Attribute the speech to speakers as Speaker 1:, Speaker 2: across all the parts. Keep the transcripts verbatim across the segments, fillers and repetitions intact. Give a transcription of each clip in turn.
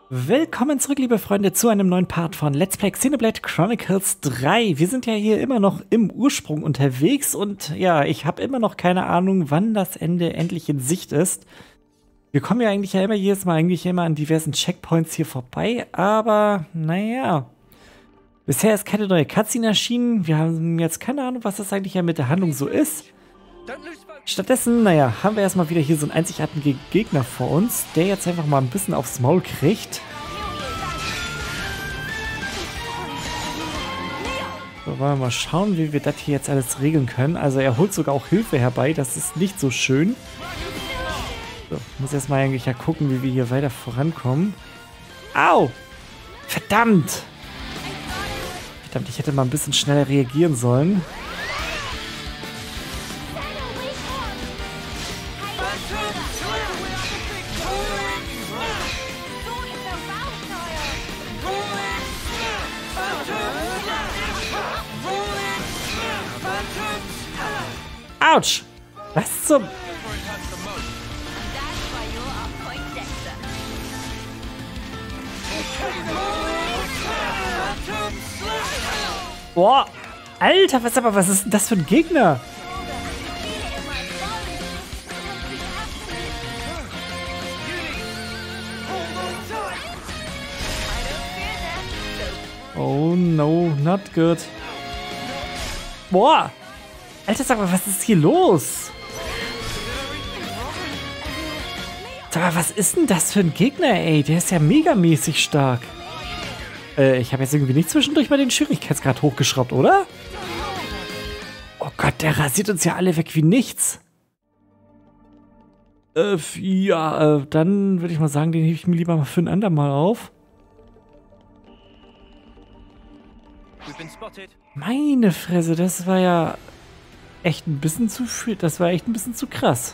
Speaker 1: Willkommen zurück, liebe Freunde, zu einem neuen Part von Let's Play Xenoblade Chronicles drei. Wir sind ja hier immer noch im Ursprung unterwegs und ja, ich habe immer noch keine Ahnung, wann das Ende endlich in Sicht ist. Wir kommen ja eigentlich ja immer jedes Mal eigentlich immer an diversen Checkpoints hier vorbei, aber naja. Bisher ist keine neue Cutscene erschienen. Wir haben jetzt keine Ahnung, was das eigentlich ja mit der Handlung so ist. Stattdessen, naja, haben wir erstmal wieder hier so einen einzigartigen Gegner vor uns, der jetzt einfach mal ein bisschen aufs Maul kriegt. So, wollen wir mal schauen, wie wir das hier jetzt alles regeln können. Also er holt sogar auch Hilfe herbei, das ist nicht so schön. So, muss erstmal eigentlich ja gucken, wie wir hier weiter vorankommen. Au! Verdammt! Verdammt, ich hätte mal ein bisschen schneller reagieren sollen. Autsch! Was zum... Boah! Alter, was aber, was ist denn das für ein Gegner? Oh no, not good. Boah! Alter, sag mal, was ist hier los? Sag mal, was ist denn das für ein Gegner, ey? Der ist ja megamäßig stark. Äh, ich habe jetzt irgendwie nicht zwischendurch mal den Schwierigkeitsgrad hochgeschraubt, oder? Oh Gott, der rasiert uns ja alle weg wie nichts. Äh, ja, äh, dann würde ich mal sagen, den hebe ich mir lieber mal für ein andermal auf. Meine Fresse, das war ja... echt ein bisschen zu viel. Das war echt ein bisschen zu krass.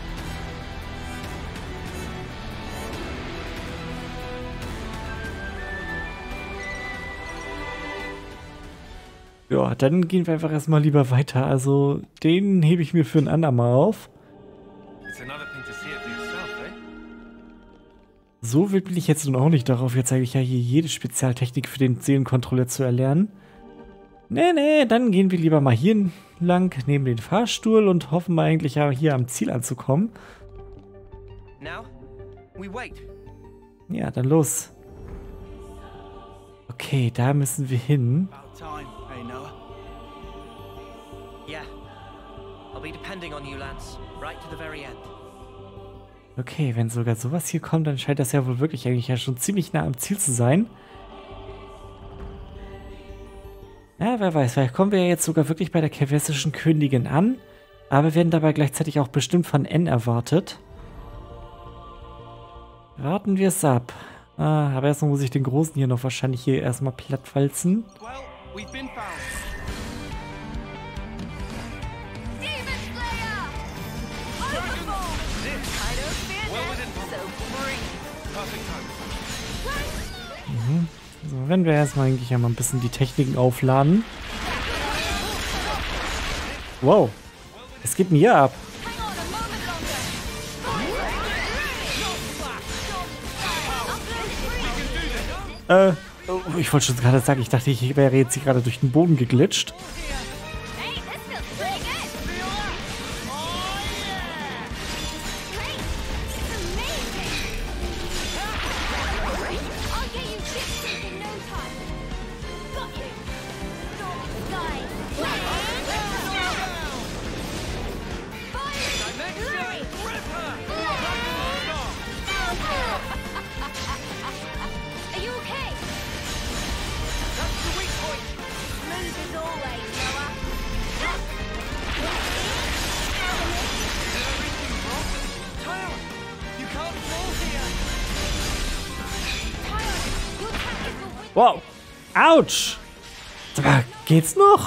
Speaker 1: Ja, dann gehen wir einfach erstmal lieber weiter. Also, den hebe ich mir für ein andermal auf. So wild bin ich jetzt nun auch nicht darauf, jetzt eigentlich ja hier jede Spezialtechnik für den Seelenkontrolle zu erlernen. Nee, nee, dann gehen wir lieber mal hier lang neben den Fahrstuhl und hoffen mal eigentlich ja hier am Ziel anzukommen. Ja, dann los. Okay, da müssen wir hin. Okay, wenn sogar sowas hier kommt, dann scheint das ja wohl wirklich eigentlich ja schon ziemlich nah am Ziel zu sein. Ja, wer weiß, vielleicht kommen wir ja jetzt sogar wirklich bei der kelvessischen Königin an, aber werden dabei gleichzeitig auch bestimmt von N erwartet. Warten wir es ab. Ah, aber erstmal muss ich den Großen hier noch wahrscheinlich hier erstmal plattwalzen. Mhm. So, wenn wir erstmal eigentlich ja mal ein bisschen die Techniken aufladen. Wow. Es geht mir ab. Äh, oh, ich wollte schon gerade sagen, ich dachte, ich wäre jetzt hier gerade durch den Boden geglitscht. Wow. Autsch. Aber geht's noch?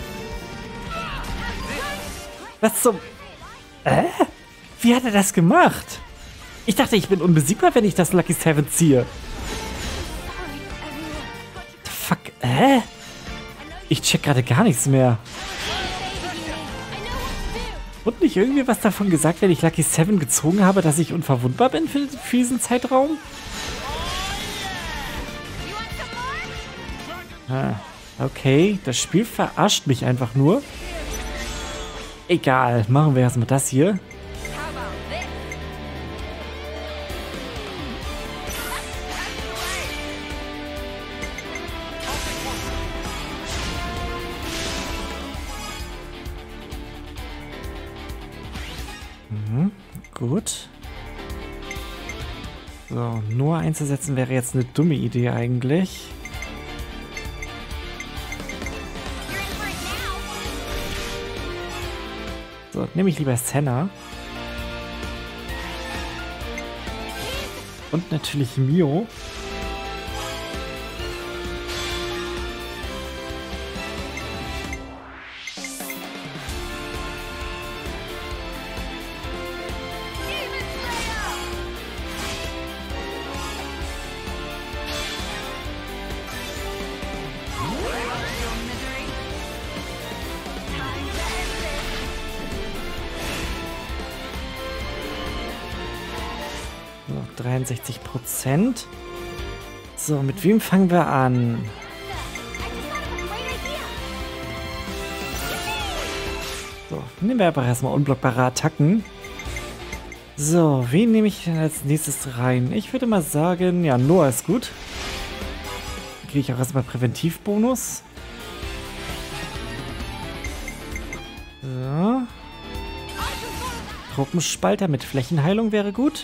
Speaker 1: Was zum... Äh? Wie hat er das gemacht? Ich dachte, ich bin unbesiegbar, wenn ich das Lucky Seven ziehe. Fuck, äh? Ich check gerade gar nichts mehr. Wurde nicht irgendwie was davon gesagt, wenn ich Lucky Seven gezogen habe, dass ich unverwundbar bin für, für diesen Zeitraum? Ah, okay, das Spiel verarscht mich einfach nur. Egal, machen wir erstmal das hier. Mhm, gut. So, nur einzusetzen wäre jetzt eine dumme Idee eigentlich. So, nehme ich lieber Senna. Und natürlich Mio. dreiundsechzig Prozent. So, mit wem fangen wir an? So, nehmen wir aber erstmal unblockbare Attacken. So, wen nehme ich denn als nächstes rein? Ich würde mal sagen, ja, Noah ist gut. Kriege ich auch erstmal Präventivbonus. So. Truppenspalter mit Flächenheilung wäre gut.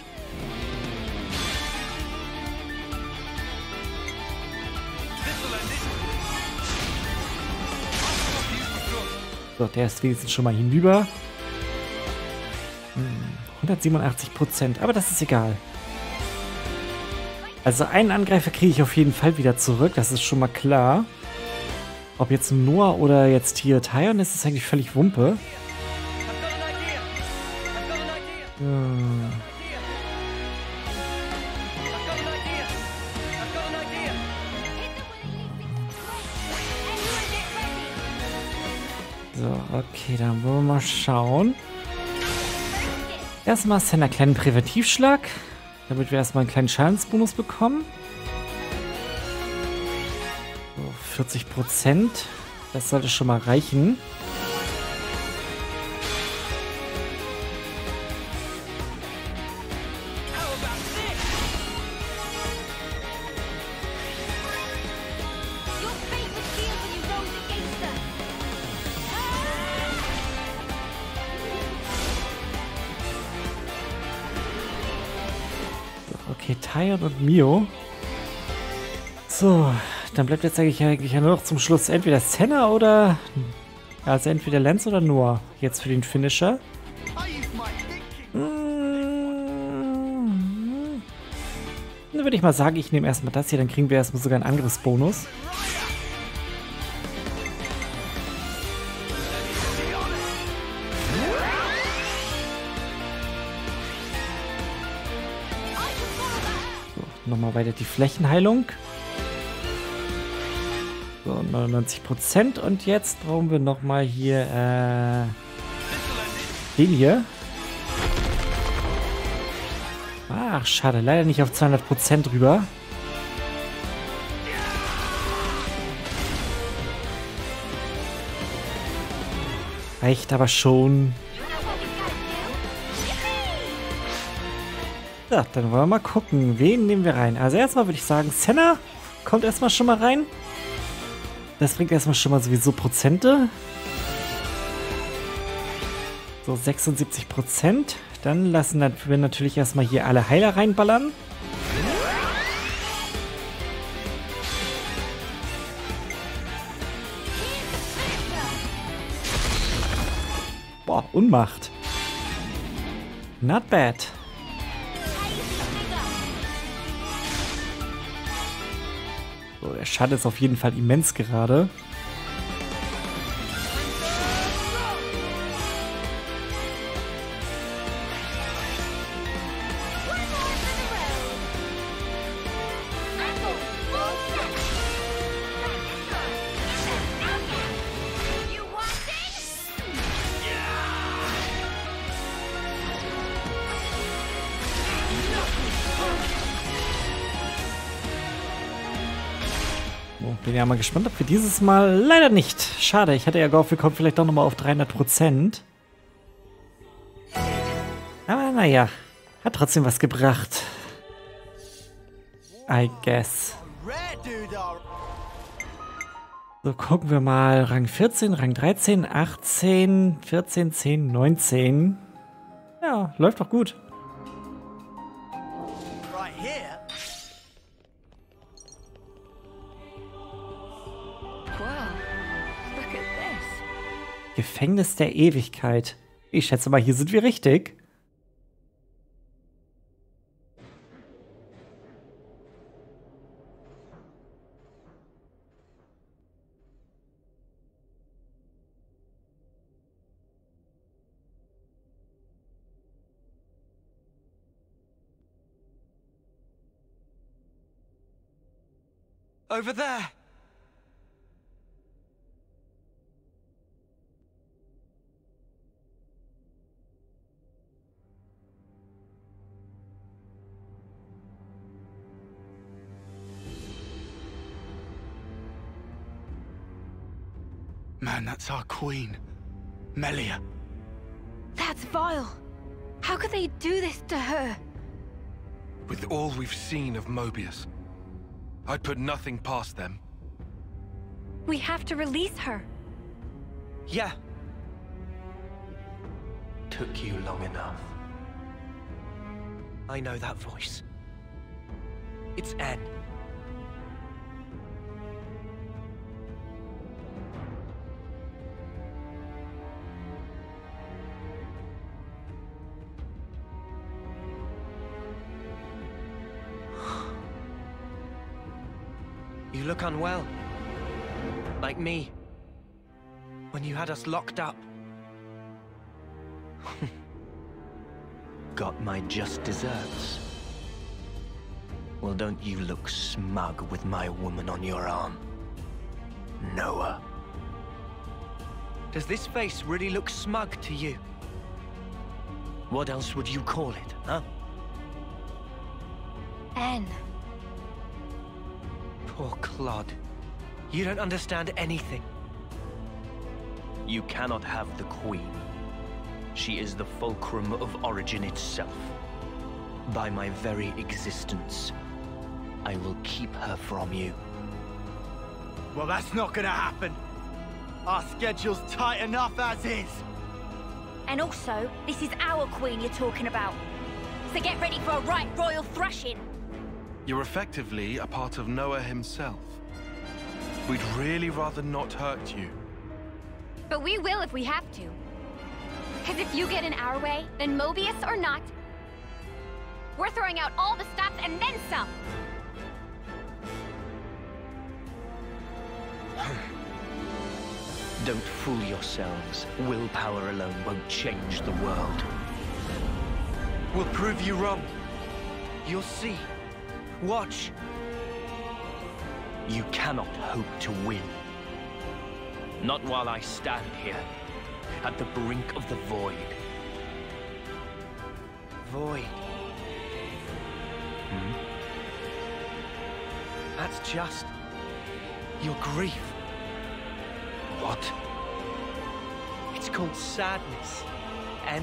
Speaker 1: So, der ist wenigstens schon mal hinüber. Hm, hundertsiebenundachtzig Prozent, aber das ist egal. Also einen Angreifer kriege ich auf jeden Fall wieder zurück, das ist schon mal klar. Ob jetzt Noah oder jetzt hier Tyon ist, ist eigentlich völlig Wumpe. Hm. So, okay, dann wollen wir mal schauen. Erstmal ist einen kleinen Präventivschlag, damit wir erstmal einen kleinen Schadensbonus bekommen. So, vierzig Prozent. Das sollte schon mal reichen. Okay, Tyon und Mio. So, dann bleibt jetzt eigentlich, eigentlich nur noch zum Schluss entweder Senna oder... Also entweder Lance oder Noah. Jetzt für den Finisher. Hm. Dann würde ich mal sagen, ich nehme erstmal das hier, dann kriegen wir erstmal sogar einen Angriffsbonus. Nochmal weiter die Flächenheilung. So, neunundneunzig Prozent. Und jetzt brauchen wir nochmal hier äh, den hier. Ach, schade. Leider nicht auf zweihundert Prozent rüber. Reicht aber schon. Ja, dann wollen wir mal gucken, wen nehmen wir rein. Also erstmal würde ich sagen, Senna kommt erstmal schon mal rein. Das bringt erstmal schon mal sowieso Prozente. So, sechsundsiebzig Prozent. Dann lassen wir natürlich erstmal hier alle Heiler reinballern. Boah, Unmacht. Not bad. So, der Schaden ist auf jeden Fall immens gerade. Oh, bin ja mal gespannt, ob wir dieses Mal leider nicht. Schade, ich hatte ja gehofft, wir kommen vielleicht doch nochmal auf dreihundert Prozent. Aber naja, hat trotzdem was gebracht. I guess. So, gucken wir mal. Rang vierzehn, Rang dreizehn, achtzehn, vierzehn, zehn, neunzehn. Ja, läuft doch gut. Gefängnis der Ewigkeit. Ich schätze mal, hier sind wir richtig.
Speaker 2: Over there. Man, that's our queen, Melia.
Speaker 3: That's vile. How could they do this to her?
Speaker 2: With all we've seen of Mobius, I'd put nothing past them.
Speaker 3: We have to release her.
Speaker 4: Yeah. Took you long enough. I know that voice. It's Anne. You look unwell. Like me. When you had us locked up. Got my just desserts. Well, don't you look smug with my woman on your arm. Noah. Does this face really look smug to you? What else would you call it, huh?
Speaker 3: Anne.
Speaker 4: Poor Claude. You don't understand anything. You cannot have the Queen. She is the fulcrum of Origin itself. By my very existence, I will keep her from you.
Speaker 5: Well, that's not gonna happen. Our schedule's tight enough as is.
Speaker 3: And also, this is our queen you're talking about. So get ready for a right royal thrashing.
Speaker 2: You're effectively a part of Noah himself. We'd really rather not hurt you.
Speaker 3: But we will if we have to. Because if you get in our way, then Mobius or not, we're throwing out all the stops and then some.
Speaker 4: Don't fool yourselves. Willpower alone won't change the world. We'll prove you wrong. You'll see. Watch. You cannot hope to win. Not while I stand here, at the brink of the void. Void. Hmm? That's just your grief. What? It's called sadness, and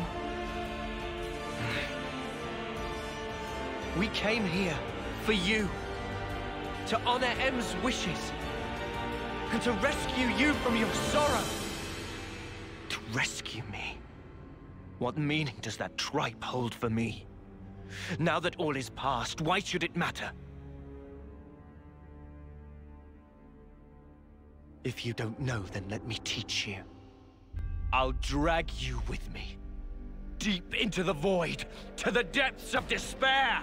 Speaker 4: we came here for you, to honor M's wishes, and to rescue you from your sorrow. To rescue me? What meaning does that tripe hold for me? Now that all is past, why should it matter? If you don't know, then let me teach you. I'll drag you with me, deep into the void, to the depths of despair!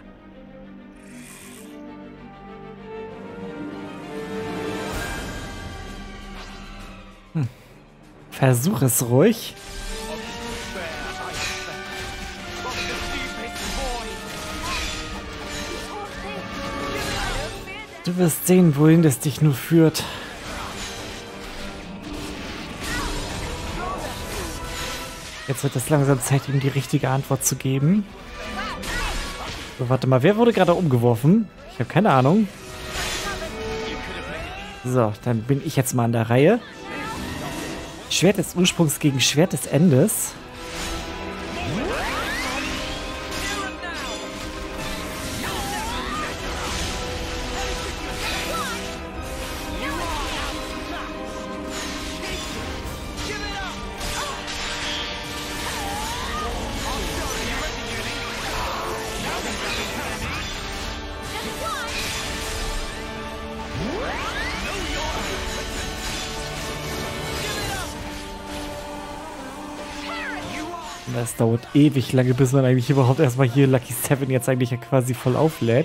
Speaker 1: Hm. Versuch es ruhig. Du wirst sehen, wohin es dich nur führt. Jetzt wird es langsam Zeit, ihm die richtige Antwort zu geben. So, warte mal, wer wurde gerade umgeworfen? Ich habe keine Ahnung. So, dann bin ich jetzt mal an der Reihe. Schwert des Ursprungs gegen Schwert des Endes. Das dauert ewig lange, bis man eigentlich überhaupt erstmal hier Lucky Seven jetzt eigentlich ja quasi voll auflädt.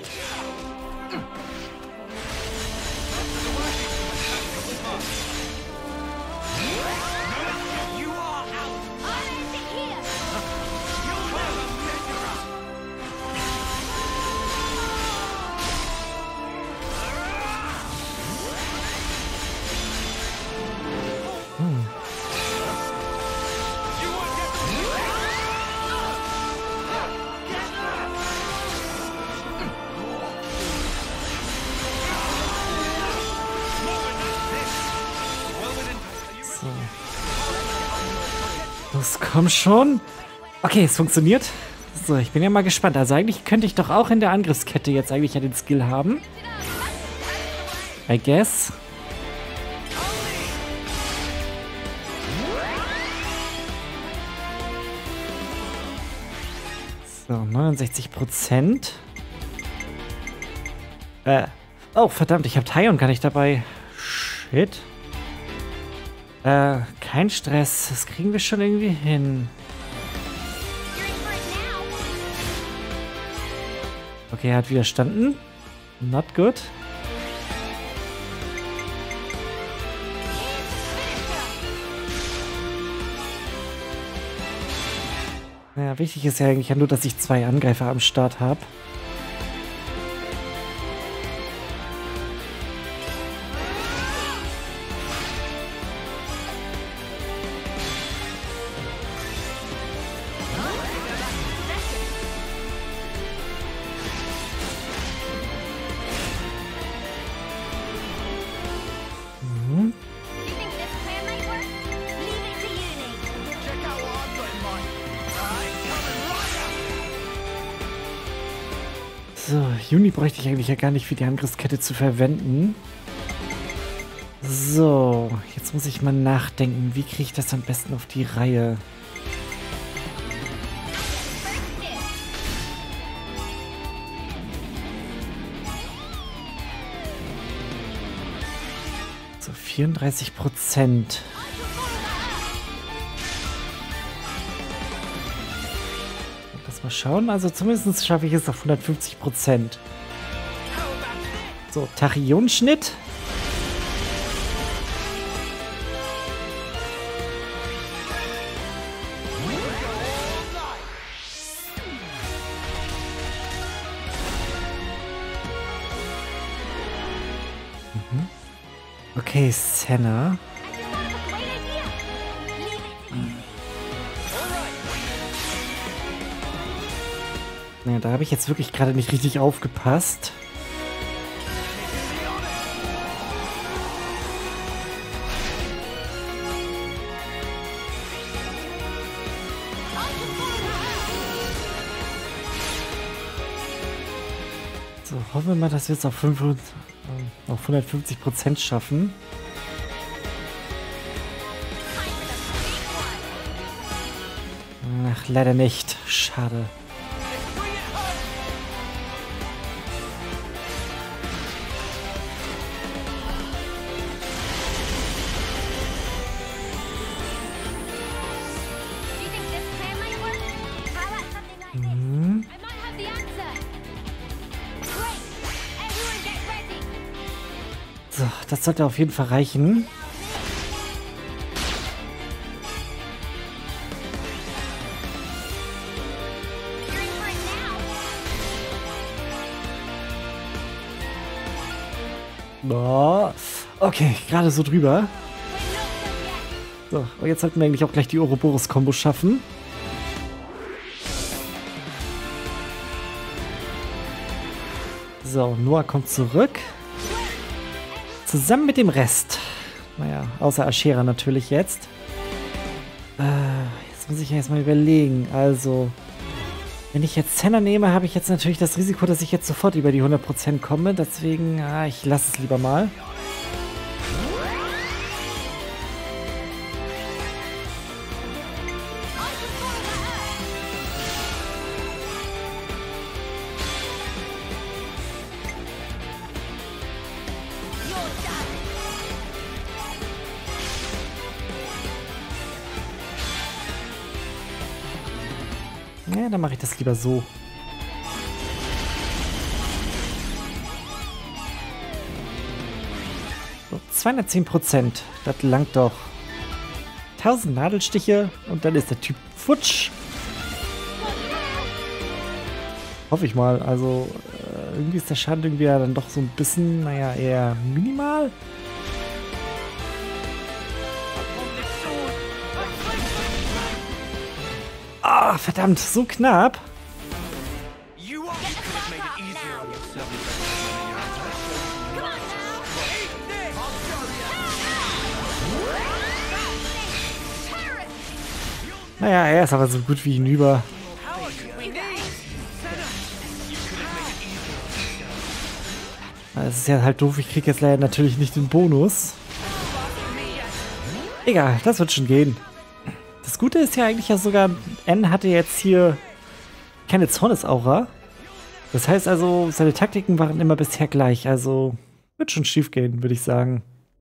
Speaker 1: Das komm schon. Okay, es funktioniert. So, ich bin ja mal gespannt. Also eigentlich könnte ich doch auch in der Angriffskette jetzt eigentlich ja den Skill haben. I guess. So, neunundsechzig Prozent. Äh. Oh, verdammt, ich habe Taion gar nicht dabei. Shit. Äh, kein Stress. Das kriegen wir schon irgendwie hin. Okay, er hat widerstanden. Not good. Naja, wichtig ist ja eigentlich nur, dass ich zwei Angreifer am Start habe. So, Juni bräuchte ich eigentlich ja gar nicht für die Angriffskette zu verwenden. So, jetzt muss ich mal nachdenken, wie kriege ich das am besten auf die Reihe? So, vierunddreißig Prozent. Mal schauen, also zumindest schaffe ich es auf hundertfünfzig Prozent. So, Tachyon-Schnitt. Mhm. Okay, Senna. Ja, da habe ich jetzt wirklich gerade nicht richtig aufgepasst. So, hoffen wir mal, dass wir es auf, fünf, äh, auf hundertfünfzig Prozent schaffen. Ach, leider nicht. Schade. So, das sollte auf jeden Fall reichen. Oh, okay, gerade so drüber. So, und jetzt sollten wir eigentlich auch gleich die Ouroboros-Kombo schaffen. So, Noah kommt zurück. Zusammen mit dem Rest. Naja, außer Ashera natürlich jetzt. Äh, jetzt muss ich ja erstmal überlegen. Also, wenn ich jetzt Senna nehme, habe ich jetzt natürlich das Risiko, dass ich jetzt sofort über die hundert Prozent komme. Deswegen, ah, ich lasse es lieber mal. Ja, dann mache ich das lieber so. So, zweihundertzehn Prozent. Das langt doch. tausend Nadelstiche und dann ist der Typ futsch. Hoffe ich mal. Also, äh, irgendwie ist der Schaden irgendwie ja dann doch so ein bisschen, naja, eher minimal. Ah, oh, verdammt, so knapp. Naja, er ist aber so gut wie hinüber. Es ist ja halt doof, ich kriege jetzt leider natürlich nicht den Bonus. Egal, das wird schon gehen. Das Gute ist ja eigentlich ja sogar, N hatte jetzt hier keine Zornesaura. Das heißt also, seine Taktiken waren immer bisher gleich. Also wird schon schief gehen, würde ich sagen.